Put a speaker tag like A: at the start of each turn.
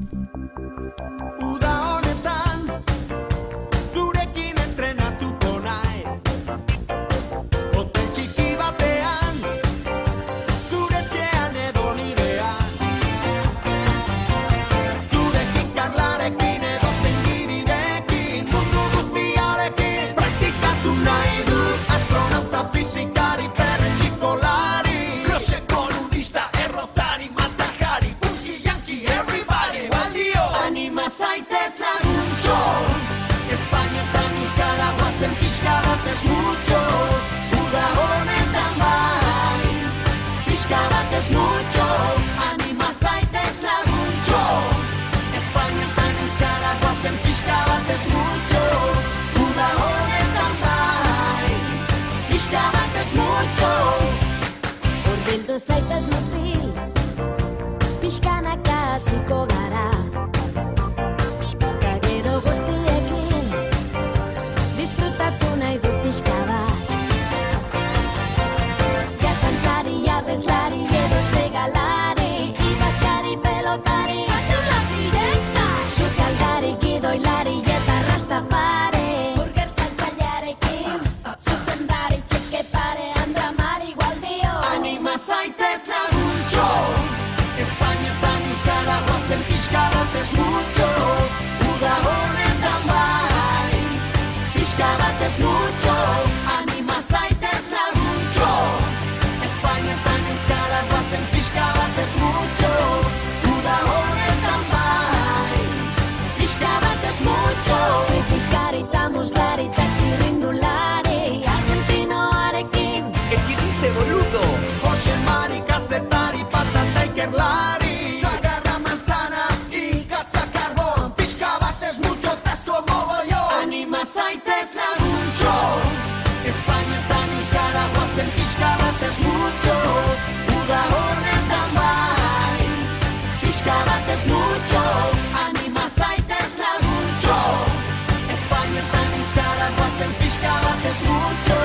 A: Uda honetan, zurekin estrenatuko naiz. Hotel txiki batean, zure etxean edo nirean. Zurekin karlarekin edo zengirirekin, mundu guztiarekin praktikatu nahi dut. Astronauta, fizikari, perretxikolari, crosse kolumnista, errotari, matajari, punky, yankee, everybody, baldio. Anima zaitez laguntxo, Espainetan euskara guazen pixka batez mucho. Uda honetan bai, pixka batez mucho. Anima zaitez laguntxo, Espainetan euskara guazen pixka batez mucho. Uda honetan bai, pixka batez mucho.
B: Hurbildu zaitez mutil, pixkanaka hasiko gara. Ta gero guztiekin, disfrutatu nahi dut pixka bat. Jazdantzari, abeslari edo segalari, idazkari, pelotari, saltula direkta, sukaldari, gidoilari eta rastafari, burger saltzailearekin, zuzendari, txeke parean dramari gualdio.
A: Anima zaitez laguntxo, Espainetan euskara guazen pixka batez mucho. Uda honetan bai, pixka batez mucho. Anima zaitez laguntxo, Espainetan euskara guazen pixka batez mucho. Uda honetan bai, pixka batez mucho.
B: Kritikari eta muslari eta txirrindulari, argentinoarekin,
A: ¿Qué dice, boludo? Jose Mari, kazetari, patata ikerlari, sagarra manzana, ikatza karbon, pixka batez mucho, tasko mogollon. Anima zaitez laguntxo, Espainetan euskara guazen pixka batez mucho. Uda honetan bai, pixka batez mucho. Anima zaitez laguntxo, Espainetan euskara guazen pixka batez mucho.